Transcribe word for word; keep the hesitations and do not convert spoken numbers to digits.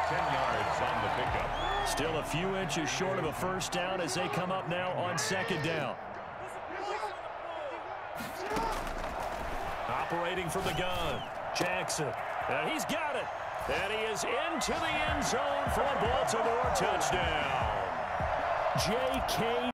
ten yards on the pickup. Still a few inches short of a first down as they come up now on second down. Operating from the gun, Jackson. And he's got it. And he is into the end zone for a Baltimore touchdown. J K